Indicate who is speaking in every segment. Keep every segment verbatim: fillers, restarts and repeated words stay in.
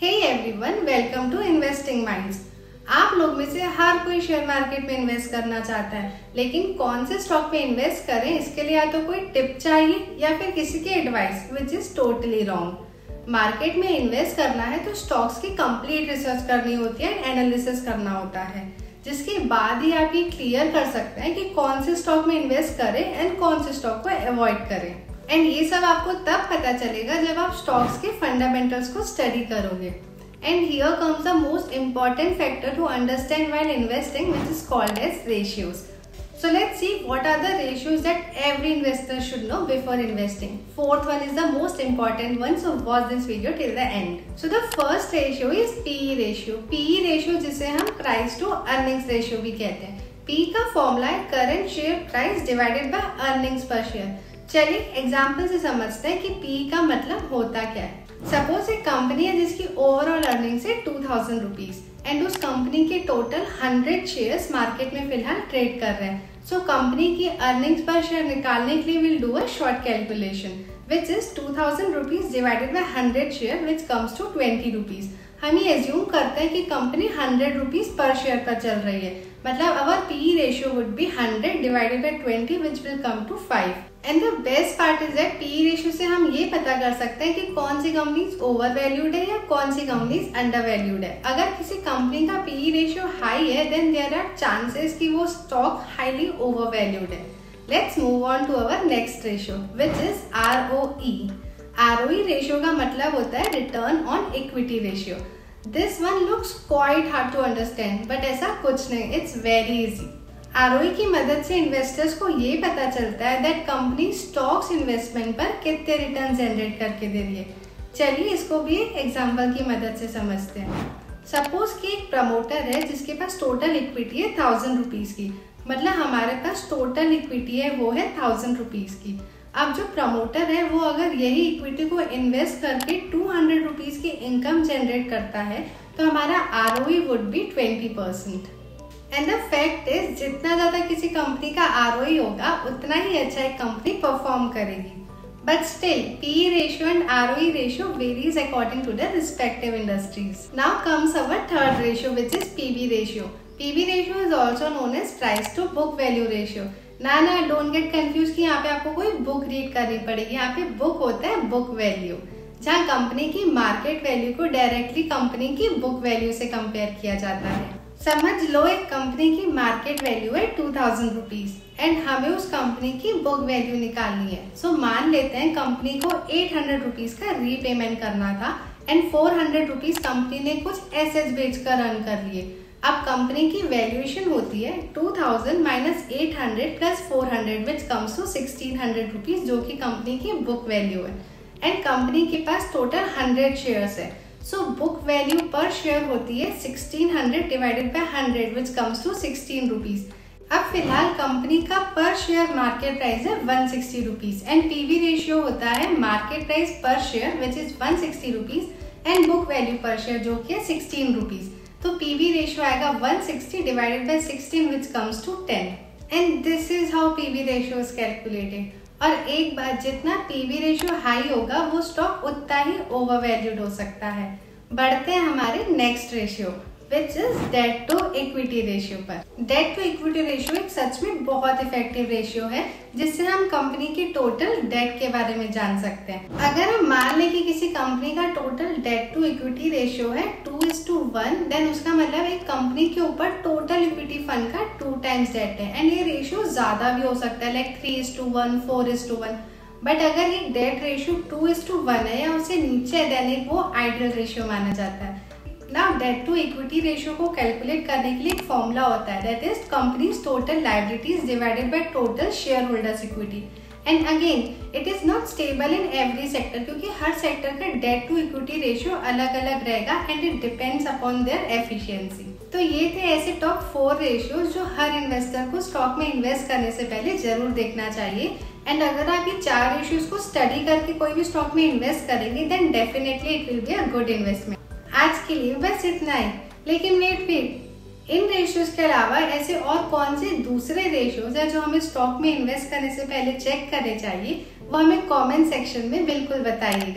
Speaker 1: Hey everyone, welcome to investing minds. आप लोग में से हर कोई शेयर मार्केट में इन्वेस्ट करना चाहता है, लेकिन कौन से स्टॉक में इन्वेस्ट करें इसके लिए या तो कोई टिप चाहिए या फिर किसी की advice, which is totally wrong. Market में इन्वेस्ट करना है तो स्टॉक्स की कंप्लीट रिसर्च करनी होती है एंड एनालिसिस करना होता है, जिसके बाद ही आप ये क्लियर कर सकते हैं कि कौन से स्टॉक में इन्वेस्ट करें एंड कौन से स्टॉक को अवॉइड करें। एंड ये सब आपको तब पता चलेगा जब आप स्टॉक्स के फंडामेंटल्स को स्टडी करोगे। And here comes the most important factor to understand while investing, which is called as ratios. So let's see what are the ratios that every investor should know before investing. Fourth one is the most important one, so watch this video till the end. So the first ratio is P E ratio. P E ratio जिसे हम price to earnings ratio भी कहते हैं। P का formula है current share price divided by earnings per share। चलिए example से समझते हैं कि P का मतलब होता क्या है। सपोज एक कंपनी है जिसकी ओवरऑल अर्निंग्स है टू थाउजेंड रुपीज एंड उस कंपनी के टोटल हंड्रेड शेयर्स मार्केट में फिलहाल ट्रेड कर रहे हैं। सो कंपनी की अर्निंग्स पर शेयर निकालने के लिए will do a short calculation which is two thousand rupees divided by hundred share which comes to twenty rupees. हम ये एज्यूम करते हैं कि company hundred rupees per share पर चल रही है, मतलब our P ratio would be hundred divided by twenty which will come to five. And the best part is that P ratio से हम ये पता कर सकते हैं कि कौन सी कंपनीज ओवर वैल्यूड है या कौन सी कंपनीज अंडर वैल्यूड है। अगर किसी कंपनी का पी रेशियो हाई है देन देयर आर चांसेस कि वो स्टॉक हाईली ओवर वैल्यूड है। Let's move on to our next ratio which is R O E. R O E ratio का मतलब होता है return on equity ratio. This one looks quite hard to understand, but ऐसा कुछ नहीं, it's very easy. R O E की मदद से इन्वेस्टर्स को ये पता चलता है दैट कंपनी स्टॉक्स इन्वेस्टमेंट पर कितने रिटर्न जनरेट करके दे रही है। चलिए इसको भी एक एग्जांपल की मदद से समझते हैं। सपोज कि एक प्रमोटर है जिसके पास टोटल इक्विटी है थाउजेंड रुपीज की, मतलब हमारे पास टोटल इक्विटी है वो है थाउजेंड रुपीज की। अब जो प्रमोटर है वो अगर यही इक्विटी को इन्वेस्ट करके टू हंड्रेड रुपीज की इनकम जनरेट करता है तो हमारा R O E would be twenty percent. And the fact is जितना ज्यादा किसी कंपनी का आर ओ ई होगा उतना ही अच्छा एक कंपनी परफॉर्म करेगी। But still P ratio and R O E ratio varies according to the respective industries. Now comes our third ratio which is P B ratio. P B ratio is also known as price to book value ratio. ना ना don't get confuse कि यहाँ पे आपको कोई book read करनी पड़ेगी। यहाँ पे बुक होता है बुक वैल्यू, जहाँ कंपनी की मार्केट वैल्यू को डायरेक्टली कंपनी की बुक वैल्यू से कंपेयर किया जाता है। समझ लो एक कंपनी की मार्केट वैल्यू है टू थाउजेंड रुपीज एंड हमें उस कंपनी की बुक वैल्यू निकालनी है। सो so, मान लेते हैं कंपनी को एट हंड्रेड रुपीज का रीपेमेंट करना था and four hundred rupees company ने कुछ एसेट्स बेचकर अर्न कर लिए। अब कंपनी की वैल्यूएशन होती है two thousand minus eight hundred plus four hundred which comes to sixteen hundred rupees, जो कि कंपनी की बुक वैल्यू है। एंड कंपनी के पास टोटल हंड्रेड शेयर्स है। So book value per share होती है sixteen hundred divided by hundred which comes to sixteen rupees. अब फिलहाल कंपनी का पर शेयर मार्केट प्राइस है one sixty rupees and PB ratio होता है मार्केट प्राइस पर share which is one sixty rupees and book value per share जो कि है सिक्सटीन रुपीज। तो पीवी रेशियो आएगा one sixty divided by sixteen which comes to ten and this is how PB ratio is calculated. और एक बार जितना PV ratio high होगा वो स्टॉक उतना ही ओवर वैल्यूड हो सकता है। बढ़ते हैं हमारे next ratio which is debt to equity ratio पर। डेट टू इक्विटी रेशियो एक सच में बहुत इफेक्टिव रेशियो है जिससे हम कंपनी की टोटल डेट के बारे में जान सकते हैं। अगर हम मान लें कि किसी कंपनी का total debt to equity ratio है two is to one, then उसका मतलब एक कंपनी के ऊपर टोटल इक्विटी फंड का टू टाइम्स डेट है एंड ये रेशियो ज्यादा भी हो सकता है, like three is to one, four is to one. But अगर ये debt ratio two is to one है या उससे नीचे है देन वो आइडियल रेशियो माना जाता है। Now debt to equity ratio को कैलकुलेट करने के लिए एक फॉर्मूला होता है that is company's total liabilities divided by total shareholders equity. And again it is not stable in every sector, क्योंकि हर सेक्टर का डेट टू इक्विटी रेशियो अलग अलग रहेगा and it depends upon their efficiency. तो ये थे ऐसे टॉप फोर रेशियोज जो हर इन्वेस्टर को स्टॉक में इन्वेस्ट करने से पहले जरूर देखना चाहिए। एंड अगर आप ये चार रेशियोज को स्टडी करके कोई भी स्टॉक में इन्वेस्ट करेंगे then definitely it will be a good investment. आज के लिए बस इतना ही, लेकिन वेट वेट इन रेशियोज के अलावा ऐसे और कौन से दूसरे रेशियोज है जो हमें स्टॉक में इन्वेस्ट करने से पहले चेक करने चाहिए, वो हमें कमेंट सेक्शन में बिल्कुल बताइएगा।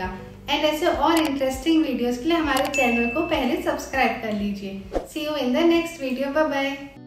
Speaker 1: एंड ऐसे और इंटरेस्टिंग वीडियोस के लिए हमारे चैनल को पहले सब्सक्राइब कर लीजिए। See you in the next video. Bye bye.